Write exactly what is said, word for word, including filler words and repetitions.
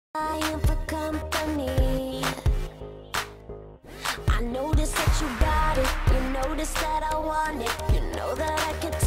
I am for company. I noticed that you got it. You noticed that I want it. You know that I could